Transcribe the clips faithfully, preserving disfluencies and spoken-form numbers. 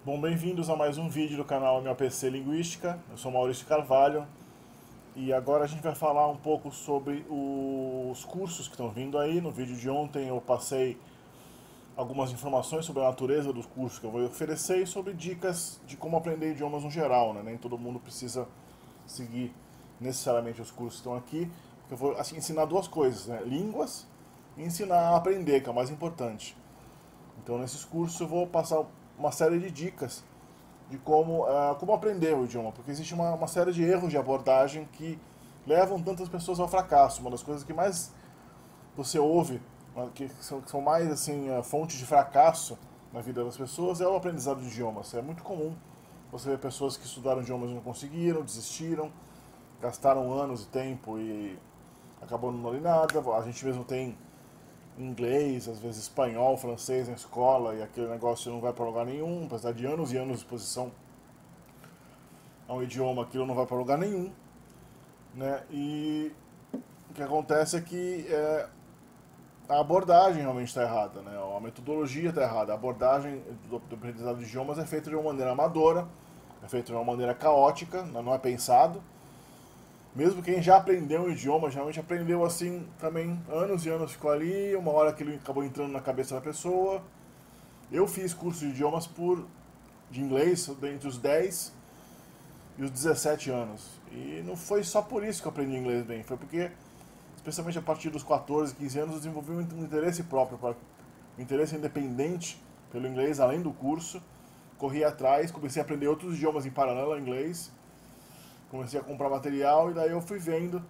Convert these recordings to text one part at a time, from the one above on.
Bom, bem-vindos a mais um vídeo do canal Meu P C Linguística. Eu sou Maurício Carvalho e agora a gente vai falar um pouco sobre os cursos que estão vindo aí. No vídeo de ontem eu passei algumas informações sobre a natureza dos cursos que eu vou oferecer e sobre dicas de como aprender idiomas no geral, né? Nem todo mundo precisa seguir necessariamente os cursos que estão aqui. Eu vou assim, ensinar duas coisas, né? Línguas e ensinar a aprender, que é o mais importante. Então, nesses cursos eu vou passar uma série de dicas de como, uh, como aprender o idioma, porque existe uma, uma série de erros de abordagem que levam tantas pessoas ao fracasso. Uma das coisas que mais você ouve, que são, que são mais assim, uh, fontes de fracasso na vida das pessoas, é o aprendizado de idiomas. É muito comum você ver pessoas que estudaram idiomas e não conseguiram, desistiram, gastaram anos de tempo e acabou não dando nada. A gente mesmo tem inglês, às vezes espanhol, francês na escola e aquele negócio não vai para lugar nenhum, apesar de anos e anos de exposição a um idioma, aquilo não vai para lugar nenhum, né? E o que acontece é que é, a abordagem realmente está errada, né? A metodologia está errada, a abordagem do, do aprendizado de idiomas é feita de uma maneira amadora, é feita de uma maneira caótica, não é pensado. Mesmo quem já aprendeu um idioma, geralmente aprendeu assim também, anos e anos ficou ali, uma hora que ele acabou entrando na cabeça da pessoa. Eu fiz curso de idiomas por, de inglês entre os dez e os dezessete anos. E não foi só por isso que eu aprendi inglês bem, foi porque, especialmente a partir dos quatorze, quinze anos, eu desenvolvi um interesse próprio, um interesse independente pelo inglês, além do curso. Corri atrás, comecei a aprender outros idiomas em paralelo ao inglês. Comecei a comprar material e daí eu fui vendo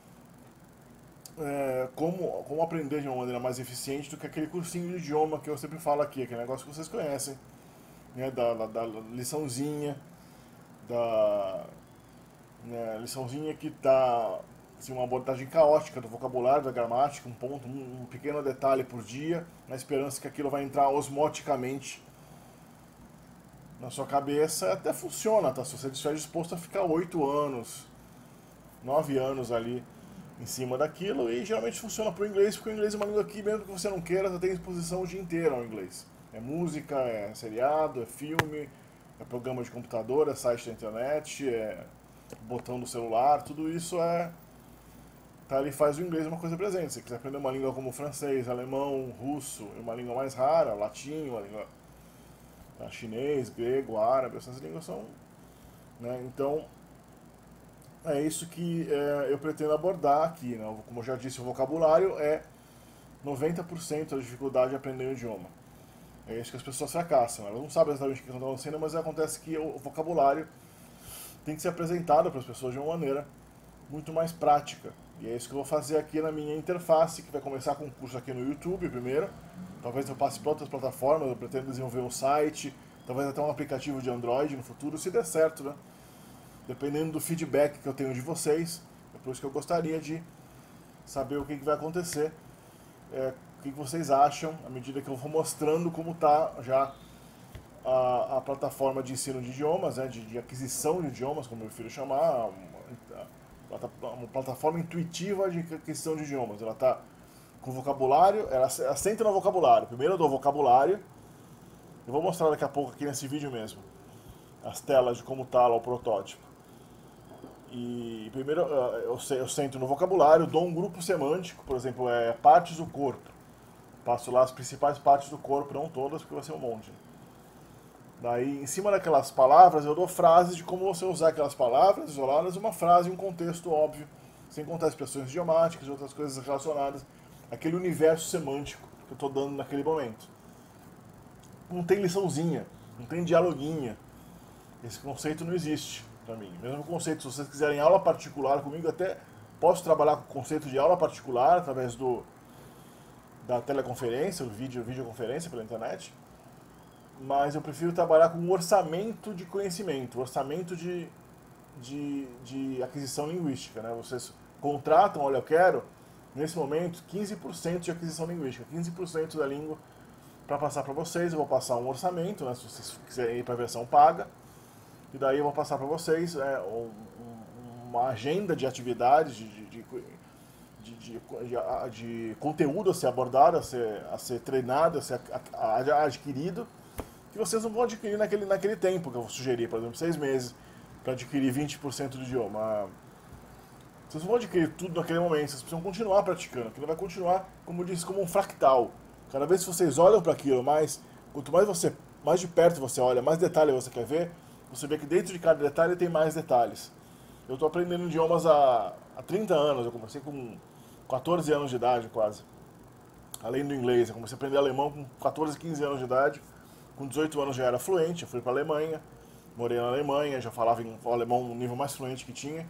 é, como, como aprender de uma maneira mais eficiente do que aquele cursinho de idioma que eu sempre falo aqui, aquele negócio que vocês conhecem, né, da, da, da liçãozinha, da né, liçãozinha que dá assim, uma abordagem caótica do vocabulário, da gramática, um ponto, um, um pequeno detalhe por dia, na esperança que aquilo vai entrar osmoticamente na sua cabeça. Até funciona, tá? Se você estiver disposto a ficar oito anos, nove anos ali em cima daquilo, e geralmente funciona pro inglês, porque o inglês é uma língua que, mesmo que você não queira, você tem exposição o dia inteiro ao inglês. É música, é seriado, é filme, é programa de computador, é site da internet, é botão do celular, tudo isso é tá ali, faz o inglês uma coisa presente. Se você quiser aprender uma língua como francês, alemão, russo, uma língua mais rara, latim, uma língua Tá? Chinês, grego, árabe, essas línguas são. Né? Então, é isso que é, eu pretendo abordar aqui. Né? Como eu já disse, o vocabulário é noventa por cento da dificuldade de aprender o idioma. É isso que as pessoas fracassam. Elas não sabem exatamente o que estão acontecendo, mas acontece que o vocabulário tem que ser apresentado para as pessoas de uma maneira muito mais prática. E é isso que eu vou fazer aqui na minha interface, que vai começar com um curso aqui no YouTube primeiro. Talvez eu passe para outras plataformas, eu pretendo desenvolver um site, talvez até um aplicativo de Android no futuro, se der certo, né? Dependendo do feedback que eu tenho de vocês. É por isso que eu gostaria de saber o que, que vai acontecer, é, o que, que vocês acham, à medida que eu vou mostrando como está já a, a plataforma de ensino de idiomas, né, de, de aquisição de idiomas, como eu prefiro chamar, uma, uma plataforma intuitiva de aquisição de idiomas. Ela está com vocabulário, ela assenta no vocabulário. Primeiro eu dou vocabulário, eu vou mostrar daqui a pouco aqui nesse vídeo mesmo, as telas de como está lá o protótipo. E primeiro eu, eu sento no vocabulário, dou um grupo semântico, por exemplo, é partes do corpo. Passo lá as principais partes do corpo, não todas, porque vai ser um monte. Daí, em cima daquelas palavras, eu dou frases de como você usar aquelas palavras isoladas, uma frase em um contexto óbvio, sem contar expressões idiomáticas e outras coisas relacionadas àquele universo semântico que eu estou dando naquele momento. Não tem liçãozinha, não tem dialoguinha. Esse conceito não existe para mim. Mesmo conceito, se vocês quiserem aula particular comigo, até posso trabalhar com o conceito de aula particular através do, da teleconferência, o vídeo, videoconferência pela internet. Mas eu prefiro trabalhar com um orçamento de conhecimento, orçamento de, de, de aquisição linguística. Né? Vocês contratam, olha, eu quero, nesse momento, quinze por cento de aquisição linguística, quinze por cento da língua para passar para vocês. Eu vou passar um orçamento, né, se vocês quiserem ir para a versão paga, e daí eu vou passar para vocês é, um, uma agenda de atividades, de, de, de, de, de, de, de conteúdo a ser abordado, a ser, a ser treinado, a ser adquirido, que que vocês não vão adquirir naquele, naquele tempo que eu sugeri, por exemplo, seis meses, para adquirir vinte por cento do idioma. Vocês não vão adquirir tudo naquele momento, vocês precisam continuar praticando, aquilo vai continuar, como eu disse, como um fractal. Cada vez que vocês olham para aquilo, mais, quanto mais você, mais de perto você olha, mais detalhe você quer ver, você vê que dentro de cada detalhe tem mais detalhes. Eu estou aprendendo idiomas há, há trinta anos, eu comecei com quatorze anos de idade quase. Além do inglês, eu comecei a aprender alemão com quatorze, quinze anos de idade. Com dezoito anos já era fluente, eu fui para a Alemanha, morei na Alemanha, já falava em alemão no nível mais fluente que tinha.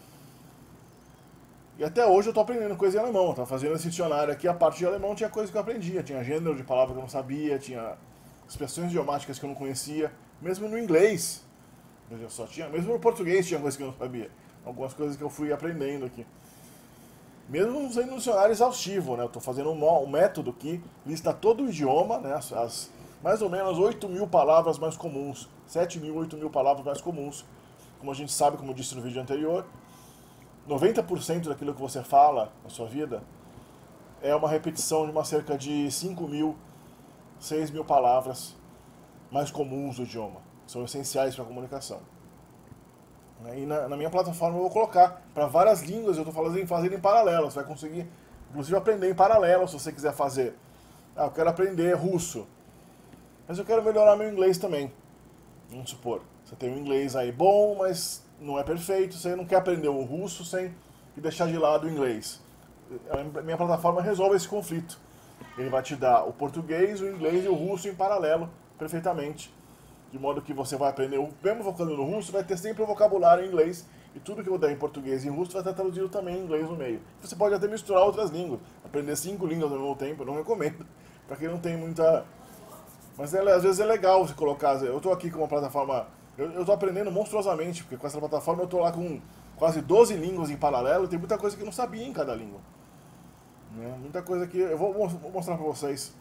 E até hoje eu estou aprendendo coisa em alemão, estava fazendo esse dicionário aqui, a parte de alemão tinha coisa que eu aprendia, tinha gênero de palavra que eu não sabia, tinha expressões idiomáticas que eu não conhecia, mesmo no inglês, eu só tinha, mesmo no português tinha coisa que eu não sabia, algumas coisas que eu fui aprendendo aqui. Mesmo não sendo um dicionário exaustivo, né? Eu estou fazendo um, um método que lista todo o idioma, né? As, as mais ou menos oito mil palavras mais comuns, sete mil, oito mil palavras mais comuns. Como a gente sabe, como eu disse no vídeo anterior, noventa por cento daquilo que você fala na sua vida é uma repetição de uma cerca de cinco mil, seis mil palavras mais comuns do idioma. São essenciais para a comunicação. E na, na minha plataforma eu vou colocar para várias línguas, eu estou fazendo, fazendo em paralelo. Você vai conseguir, inclusive, aprender em paralelo se você quiser fazer. Ah, eu quero aprender russo, mas eu quero melhorar meu inglês também. Vamos supor, você tem um inglês aí bom, mas não é perfeito, você não quer aprender o russo sem deixar de lado o inglês. A minha plataforma resolve esse conflito. Ele vai te dar o português, o inglês e o russo em paralelo, perfeitamente. De modo que você vai aprender o mesmo vocabulário no russo, vai ter sempre o vocabulário em inglês, e tudo que eu der em português e em russo vai estar traduzido também em inglês no meio. Você pode até misturar outras línguas, aprender cinco línguas ao mesmo tempo, eu não recomendo, para quem não tem muita... Mas é, às vezes é legal você colocar... Eu estou aqui com uma plataforma... Eu estou aprendendo monstruosamente, porque com essa plataforma eu estou lá com quase doze línguas em paralelo, e tem muita coisa que eu não sabia em cada língua. Né? Muita coisa que... Eu vou, vou mostrar para vocês.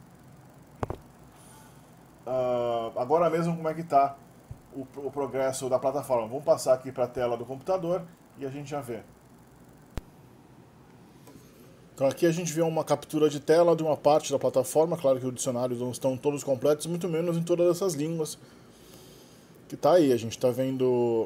Uh, agora mesmo como é que está o, o progresso da plataforma. Vamos passar aqui para a tela do computador e a gente já vê. Então aqui a gente vê uma captura de tela de uma parte da plataforma. Claro que os dicionários não estão todos completos, muito menos em todas essas línguas que está aí. A gente está vendo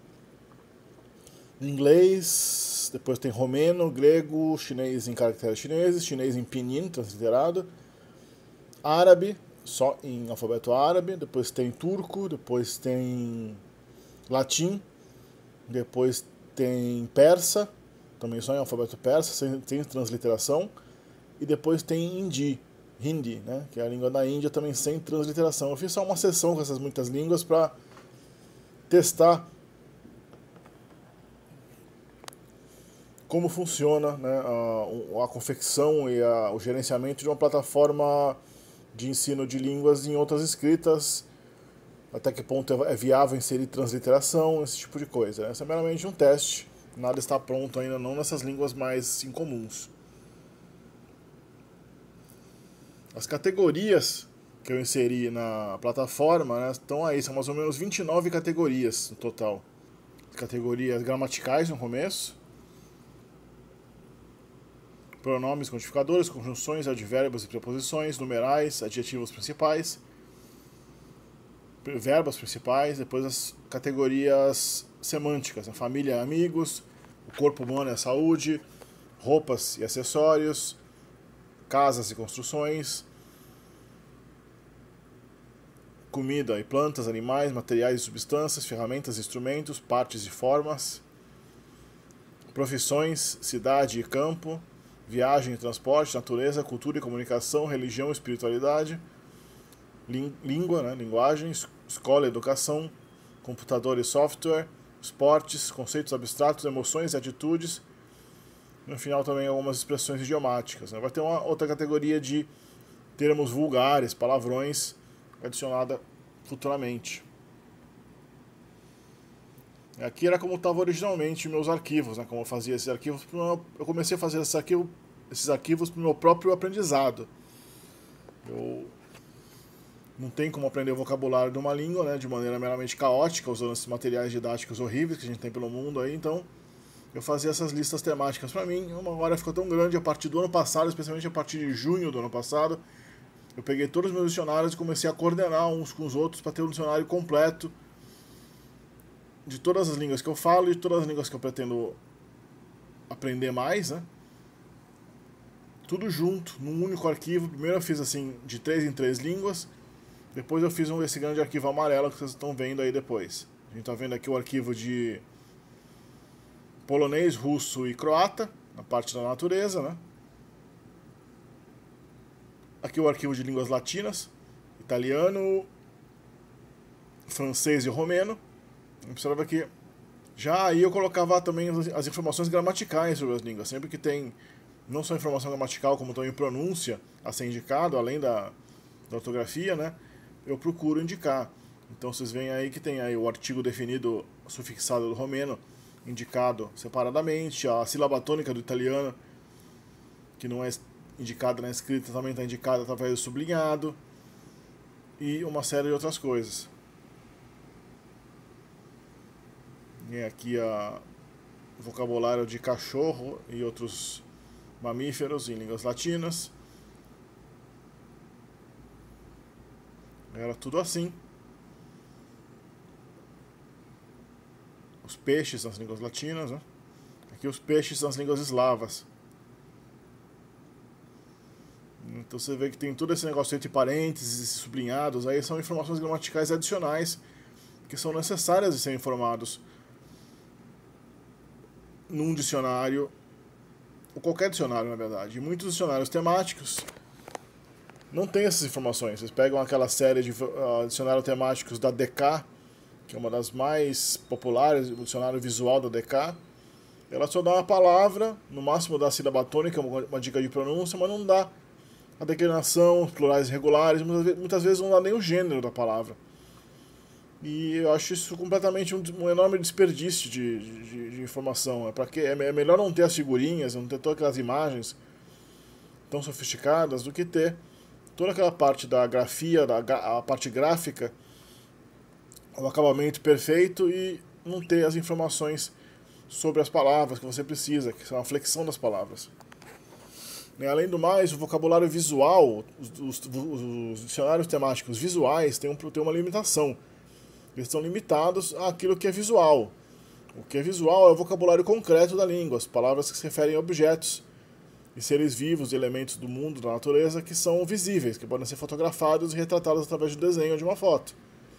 inglês, depois tem romeno, grego, chinês em caracteres chineses, chinês em pinyin, transliterado, árabe, só em alfabeto árabe, depois tem turco, depois tem latim, depois tem persa, também só em alfabeto persa, sem, sem transliteração, e depois tem hindi, hindi, né, que é a língua da Índia, também sem transliteração. Eu fiz só uma sessão com essas muitas línguas para testar como funciona, né, a, a confecção e a, o gerenciamento de uma plataforma de ensino de línguas em outras escritas, até que ponto é viável inserir transliteração, esse tipo de coisa. Né? Isso é meramente um teste, nada está pronto ainda, não nessas línguas mais incomuns. As categorias que eu inseri na plataforma, né, estão aí, são mais ou menos vinte e nove categorias no total. Categorias gramaticais no começo, pronomes, quantificadores, conjunções, advérbios e preposições, numerais, adjetivos principais, verbos principais, depois as categorias semânticas, a família, amigos, o corpo humano e a saúde, roupas e acessórios, casas e construções, comida e plantas, animais, materiais e substâncias, ferramentas e instrumentos, partes e formas, profissões, cidade e campo, viagem e transporte, natureza, cultura e comunicação, religião e espiritualidade, língua, né, linguagem, escola e educação, computador e software, esportes, conceitos abstratos, emoções e atitudes. No final também algumas expressões idiomáticas. Né? Vai ter uma outra categoria de termos vulgares, palavrões, adicionada futuramente. Aqui era como estava originalmente meus arquivos, né? Como eu fazia esses arquivos. Meu, eu comecei a fazer esses arquivos, esses arquivos para o meu próprio aprendizado. Eu não tenho como aprender o vocabulário de uma língua, né? De maneira meramente caótica, usando esses materiais didáticos horríveis que a gente tem pelo mundo aí. Então, eu fazia essas listas temáticas para mim. Uma hora ficou tão grande a partir do ano passado, especialmente a partir de junho do ano passado. eu peguei todos os meus dicionários e comecei a coordenar uns com os outros para ter um dicionário completo de todas as línguas que eu falo e de todas as línguas que eu pretendo aprender mais, né? Tudo junto, num único arquivo. Primeiro eu fiz assim, de três em três línguas. Depois eu fiz um, esse grande arquivo amarelo que vocês estão vendo aí depois. A gente está vendo aqui o arquivo de polonês, russo e croata, na parte da natureza, né? Aqui o arquivo de línguas latinas, italiano, francês e romeno. Observa que já aí eu colocava também as, as informações gramaticais sobre as línguas. Sempre que tem não só informação gramatical, como também pronúncia a ser indicado, além da, da ortografia, né? Eu procuro indicar. Então vocês veem aí que tem aí o artigo definido sufixado do romeno, indicado separadamente, a sílaba tônica do italiano, que não é indicada na escrita, também está indicada através do sublinhado, e uma série de outras coisas. E aqui a vocabulário de cachorro e outros mamíferos em línguas latinas. Era tudo assim. Os peixes nas línguas latinas, né? Aqui os peixes nas línguas eslavas. Então você vê que tem todo esse negócio entre parênteses e sublinhados. Aí são informações gramaticais adicionais que são necessárias de serem informados num dicionário, ou qualquer dicionário, na verdade. E muitos dicionários temáticos não tem essas informações. Vocês pegam aquela série de uh, dicionários temáticos da D K, que é uma das mais populares, o dicionário visual da D K. Ela só dá uma palavra, no máximo dá a sílaba tônica, uma, uma dica de pronúncia, mas não dá a declinação, os plurais regulares, muitas, muitas vezes não dá nem o gênero da palavra. E eu acho isso completamente um, um enorme desperdício de, de, de informação. É, pra que, é melhor não ter as figurinhas, não ter todas aquelas imagens tão sofisticadas, do que ter toda aquela parte da grafia, da, a parte gráfica, o acabamento perfeito, e não ter as informações sobre as palavras que você precisa, que são a flexão das palavras. E, além do mais, o vocabulário visual, os, os, os dicionários temáticos visuais têm, um, têm uma limitação. Eles estão limitados àquilo que é visual. O que é visual é o vocabulário concreto da língua, as palavras que se referem a objetos e seres vivos, elementos do mundo, da natureza, que são visíveis, que podem ser fotografados e retratados através do desenho ou de uma foto.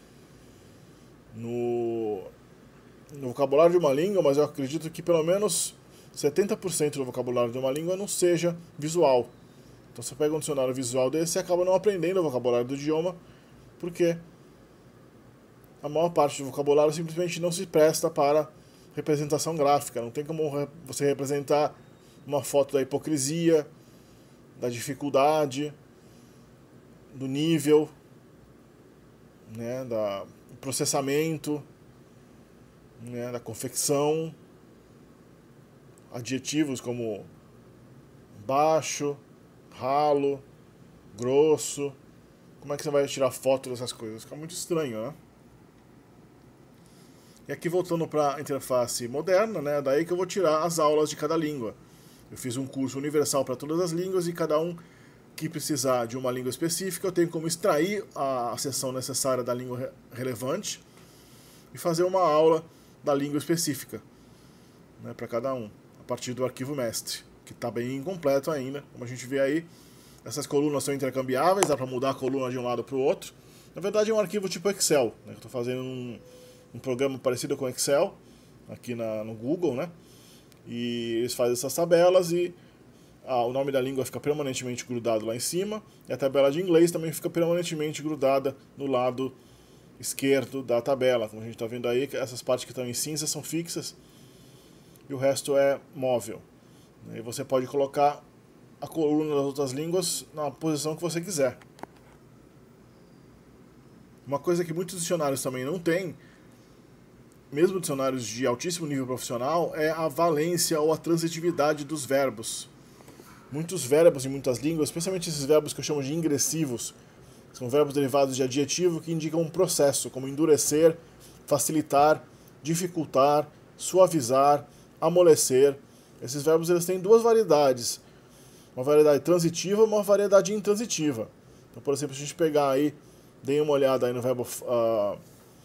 No, no vocabulário de uma língua, mas eu acredito que pelo menos setenta por cento do vocabulário de uma língua não seja visual. Então você pega um dicionário visual desse e acaba não aprendendo o vocabulário do idioma, porque a maior parte do vocabulário simplesmente não se presta para representação gráfica. Não tem como você representar uma foto da hipocrisia, da dificuldade, do nível, né, da, do processamento, né, da confecção, adjetivos como baixo, ralo, grosso. Como é que você vai tirar foto dessas coisas? Fica muito estranho, né? E aqui voltando para a interface moderna, né, daí que eu vou tirar as aulas de cada língua. Eu fiz um curso universal para todas as línguas, e cada um que precisar de uma língua específica, eu tenho como extrair a seção necessária da língua re relevante e fazer uma aula da língua específica, né, para cada um, a partir do arquivo mestre, que está bem incompleto ainda. Como a gente vê aí, essas colunas são intercambiáveis, dá para mudar a coluna de um lado para o outro. Na verdade é um arquivo tipo Excel, né, eu estou fazendo um, um programa parecido com Excel, aqui na, no Google, né? E eles fazem essas tabelas e ah, o nome da língua fica permanentemente grudado lá em cima, e a tabela de inglês também fica permanentemente grudada no lado esquerdo da tabela. Como a gente está vendo aí, essas partes que estão em cinza são fixas e o resto é móvel. E você pode colocar a coluna das outras línguas na posição que você quiser. Uma coisa que muitos dicionários também não têm, mesmo dicionários de altíssimo nível profissional, é a valência ou a transitividade dos verbos. Muitos verbos em muitas línguas, especialmente esses verbos que eu chamo de ingressivos, são verbos derivados de adjetivo que indicam um processo, como endurecer, facilitar, dificultar, suavizar, amolecer. Esses verbos eles têm duas variedades, uma variedade transitiva e uma variedade intransitiva. Então, por exemplo, se a gente pegar aí, dê uma olhada aí no verbo uh,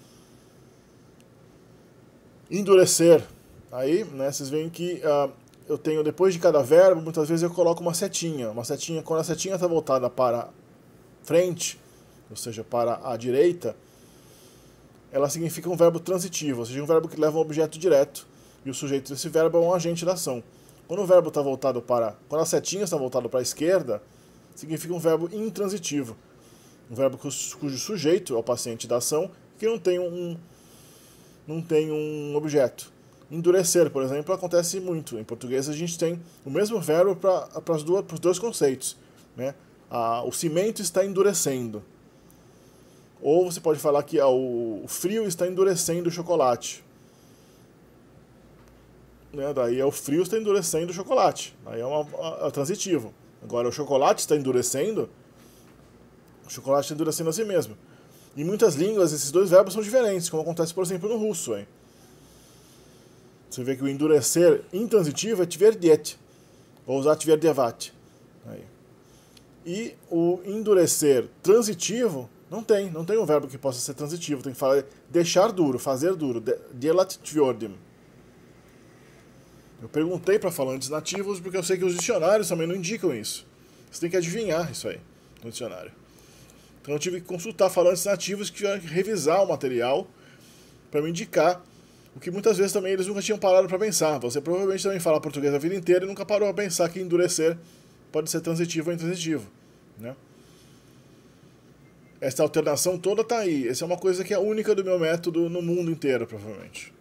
endurecer, aí, né, vocês veem que uh, eu tenho, depois de cada verbo, muitas vezes eu coloco uma setinha. Uma setinha, quando a setinha está voltada para frente, ou seja, para a direita, ela significa um verbo transitivo, ou seja, um verbo que leva um objeto direto, e o sujeito desse verbo é um agente da ação. Quando o verbo está voltado para, quando a setinha está voltada para a esquerda, significa um verbo intransitivo, um verbo cujo sujeito é o paciente da ação, que não tem um, não tem um objeto. Endurecer, por exemplo, acontece muito. Em português a gente tem o mesmo verbo para os dois conceitos, né? Ah, o cimento está endurecendo. Ou você pode falar que ah, o frio está endurecendo o chocolate. Né? Daí é o frio está endurecendo o chocolate. Aí é, uma, é transitivo. Agora o chocolate está endurecendo, o chocolate está endurecendo a si mesmo. Em muitas línguas esses dois verbos são diferentes, como acontece, por exemplo, no russo. Hein? Você vê que o endurecer intransitivo é tverdiet. Vou usar tverdevat. Aí. E o endurecer transitivo não tem. Não tem um verbo que possa ser transitivo. Tem que falar deixar duro, fazer duro. Delat tverdim. Eu perguntei para falantes nativos porque eu sei que os dicionários também não indicam isso. Você tem que adivinhar isso aí no dicionário. Então eu tive que consultar falantes nativos que tiveram que revisar o material para me indicar o que muitas vezes também eles nunca tinham parado para pensar. Você provavelmente também fala português a vida inteira e nunca parou a pensar que endurecer pode ser transitivo ou intransitivo. Né? Essa alternação toda está aí. Essa é uma coisa que é única do meu método no mundo inteiro, provavelmente.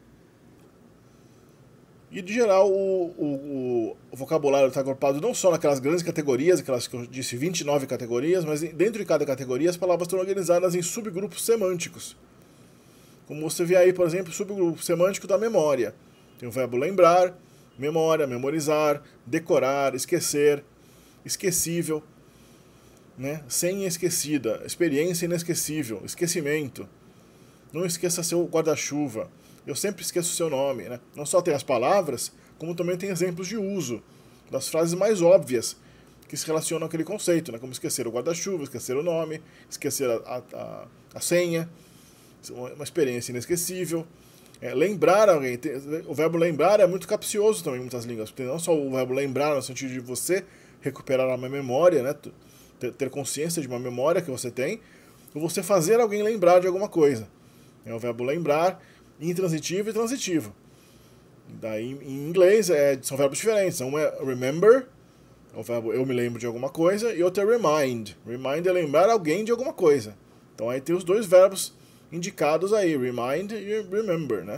E, de geral, o, o, o vocabulário está agrupado não só naquelas grandes categorias, aquelas que eu disse, vinte e nove categorias, mas dentro de cada categoria as palavras estão organizadas em subgrupos semânticos. Como você vê aí, por exemplo, o subgrupo semântico da memória. Tem o verbo lembrar, memória, memorizar, decorar, esquecer, esquecível, né? Senha esquecida, experiência inesquecível, esquecimento. Não esqueça seu guarda-chuva. Eu sempre esqueço o seu nome, né? Não só tem as palavras, como também tem exemplos de uso das frases mais óbvias que se relacionam àquele conceito, né? Como esquecer o guarda-chuva, esquecer o nome, esquecer a, a, a senha, uma experiência inesquecível. É, lembrar alguém, o verbo lembrar é muito capcioso também em muitas línguas, porque não só o verbo lembrar no sentido de você recuperar uma memória, né? ter consciência de uma memória que você tem, ou você fazer alguém lembrar de alguma coisa. É o verbo lembrar, intransitivo e transitivo. Daí, em inglês, é, são verbos diferentes. Um é remember, é o verbo eu me lembro de alguma coisa, e outro é remind. Remind é lembrar alguém de alguma coisa. Então aí tem os dois verbos indicados aí, remind e remember, né?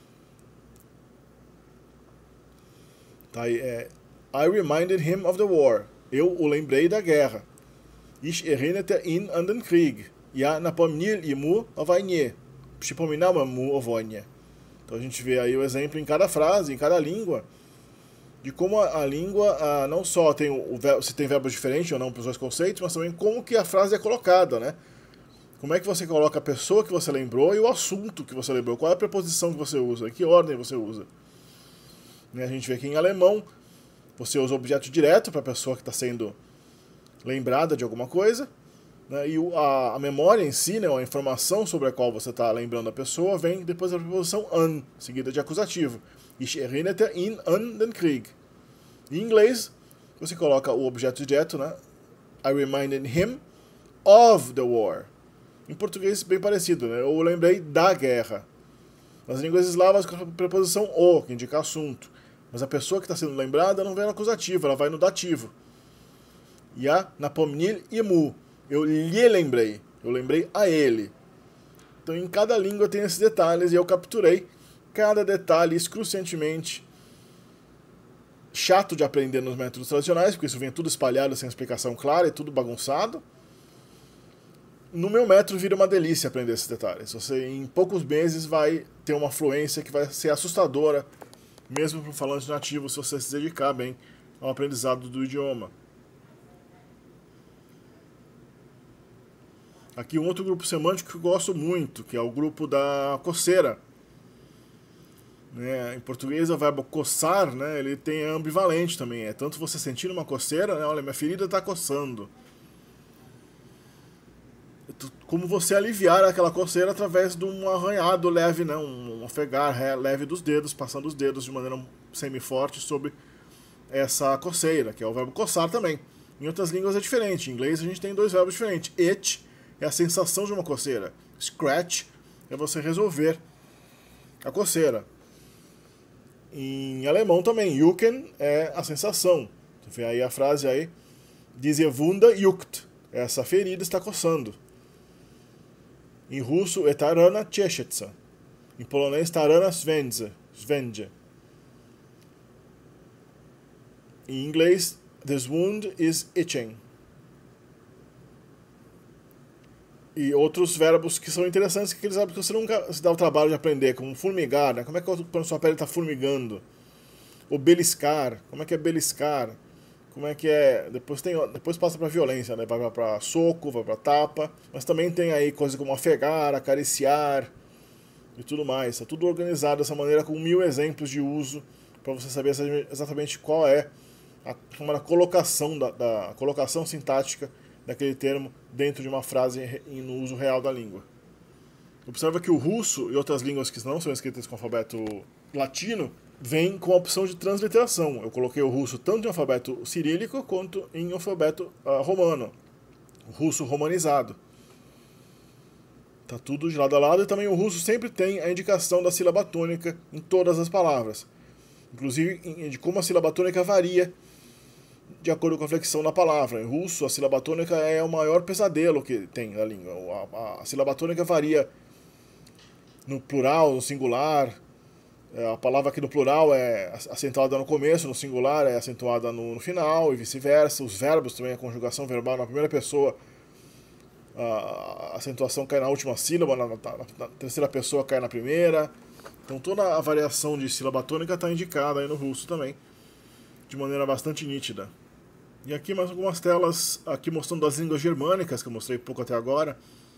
Tá aí, é, I reminded him of the war. Eu o lembrei da guerra. Ich erinnerte ihn an den Krieg. Ja napomniel ему о войне. Przypominał mu o wojnie. Então a gente vê aí o exemplo em cada frase, em cada língua, de como a, a língua a, não só tem o, o verbo, se tem verbos diferentes ou não para os dois conceitos, mas também como que a frase é colocada, né? Como é que você coloca a pessoa que você lembrou e o assunto que você lembrou. Qual é a preposição que você usa, em que ordem você usa. Né, a gente vê que em alemão você usa o objeto direto para a pessoa que está sendo lembrada de alguma coisa, né, e o, a, a memória em si, né, a informação sobre a qual você está lembrando a pessoa, vem depois da preposição an, seguida de acusativo. Ich erinnerte ihn an den Krieg. Em inglês, você coloca o objeto direto, né? I reminded him of the war. Em português, bem parecido, né? Eu lembrei da guerra. Nas línguas eslavas, com a preposição o, que indica assunto. Mas a pessoa que está sendo lembrada não vem no acusativo, ela vai no dativo. Ja napomniel ему. Eu lhe lembrei. Eu lembrei a ele. Então, em cada língua tem esses detalhes e eu capturei cada detalhe excruciantemente chato de aprender nos métodos tradicionais, porque isso vem tudo espalhado sem explicação clara e tudo bagunçado. No meu método vira uma delícia aprender esses detalhes. Você, em poucos meses, vai ter uma fluência que vai ser assustadora, mesmo para um falante nativo, se você se dedicar bem ao aprendizado do idioma. Aqui um outro grupo semântico que eu gosto muito, que é o grupo da coceira. Né? Em português, o verbo coçar, né? Ele tem ambivalente também. É tanto você sentir uma coceira, né? Olha, minha ferida está coçando. como você aliviar aquela coceira através de um arranhado leve, né? um, um ofegar leve dos dedos, passando os dedos de maneira semi-forte sobre essa coceira, que é o verbo coçar também. Em outras línguas é diferente. Em inglês a gente tem dois verbos diferentes. Itch é a sensação de uma coceira. Scratch é você resolver a coceira. Em alemão também, jucken é a sensação. Você vê aí a frase aí, diese Wunde juckt. Essa ferida está coçando. Em russo é tarana cieszyca. Em polonês, tarana swędze. swędze. Em inglês, this wound is itching. E outros verbos que são interessantes, que aqueles verbos que você nunca se dá o trabalho de aprender, como formigar, né? Como é que a sua pele está formigando? Ou beliscar, como é que é beliscar? Como é que é... Depois, tem, depois passa para violência, né? Vai para soco, vai para tapa, mas também tem aí coisas como afegar, acariciar e tudo mais. Está tudo organizado dessa maneira com mil exemplos de uso para você saber exatamente qual é a, a colocação, da, da, a colocação sintática daquele termo dentro de uma frase no uso real da língua. Observa que o russo e outras línguas que não são escritas com alfabeto latino vêm com a opção de transliteração. Eu coloquei o russo tanto em alfabeto cirílico quanto em alfabeto uh, romano, o russo romanizado. Tá tudo de lado a lado, e também o russo sempre tem a indicação da sílaba tônica em todas as palavras, inclusive de como a sílaba tônica varia de acordo com a flexão da palavra. Em russo, a sílaba tônica é o maior pesadelo que tem na língua. A, a, a sílaba tônica varia no plural, no singular. A palavra aqui no plural é acentuada no começo, no singular é acentuada no, no final, e vice-versa. Os verbos também, a conjugação verbal na primeira pessoa, a acentuação cai na última sílaba, na, na, na terceira pessoa cai na primeira. Então toda a variação de sílaba tônica está indicada aí no russo também, de maneira bastante nítida. E aqui mais algumas telas aqui mostrando as línguas germânicas, que eu mostrei pouco até agora.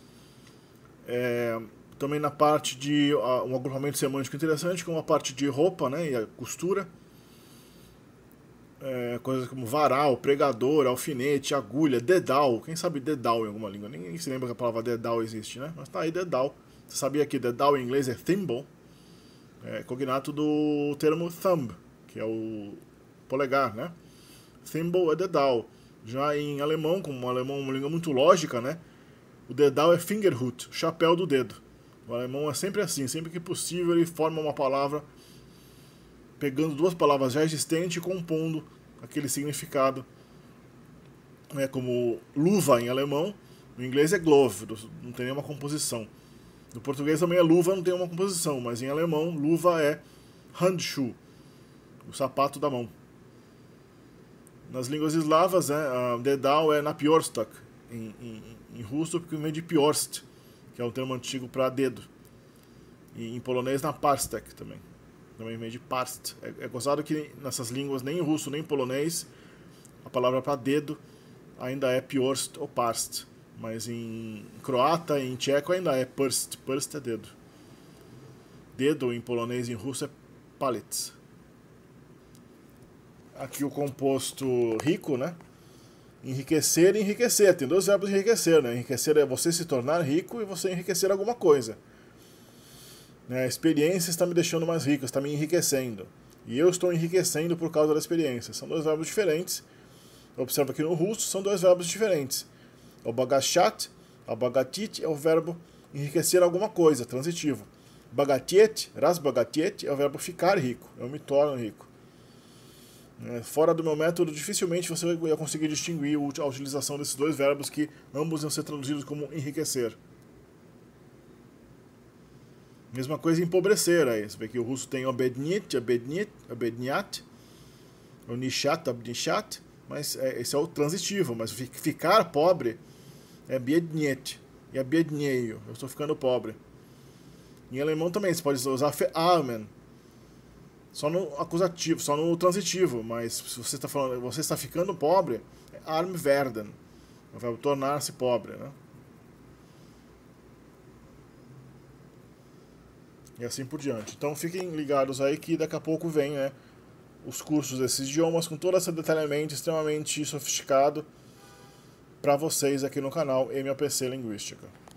É, também na parte de uh, um agrupamento semântico interessante, como a parte de roupa, né, e a costura. É, coisas como varal, pregador, alfinete, agulha, dedal. Quem sabe dedal em alguma língua? Ninguém se lembra que a palavra dedal existe, né? Mas tá aí, dedal. Você sabia que dedal em inglês é thimble? É cognato do termo thumb, que é o polegar, né? Thimble é dedal. Já em alemão, como o alemão é uma língua muito lógica, né? O dedal é Fingerhut, chapéu do dedo. O alemão é sempre assim, sempre que possível ele forma uma palavra pegando duas palavras já existentes e compondo aquele significado. É como luva em alemão, no inglês é glove, não tem nenhuma composição. No português também é luva, não tem uma composição, mas em alemão luva é Handschuh, o sapato da mão. Nas línguas eslavas, né, dedal é napiorstag, em, em, em russo, porque vem de piorst, que é um termo antigo para dedo. E em polonês, naparstek também. Também vem de parst. É, é gozado que nessas línguas, nem em russo nem em polonês, a palavra para dedo ainda é piorst ou parst. Mas em croata e em tcheco ainda é prst. Prst é dedo. Dedo em polonês e em russo é palec. Aqui o composto rico, né? Enriquecer e enriquecer. Tem dois verbos enriquecer, né? Enriquecer é você se tornar rico e você enriquecer alguma coisa. A experiência está me deixando mais rico, está me enriquecendo. E eu estou enriquecendo por causa da experiência. São dois verbos diferentes. Observa que no russo são dois verbos diferentes. O bagachat, a bagatit é o verbo enriquecer alguma coisa, transitivo. Bagatiet, rasbagatiet, é o verbo ficar rico. Eu me torno rico. Fora do meu método, dificilmente você vai conseguir distinguir a utilização desses dois verbos que ambos iam ser traduzidos como enriquecer. Mesma coisa empobrecer aí. Você vê que o russo tem obednit, obednit, obedniat, o nishat, obnishat, mas é, esse é o transitivo, mas ficar pobre é biedniet, e é biednieio, eu estou ficando pobre. Em alemão também, você pode usar verarmen, só no acusativo, só no transitivo, mas se você está falando, você está ficando pobre, é arm werden, o verbo tornar-se pobre, né? E assim por diante. Então fiquem ligados aí que daqui a pouco vem, né, os cursos desses idiomas com todo esse detalhamento extremamente sofisticado para vocês aqui no canal M A P C Linguística.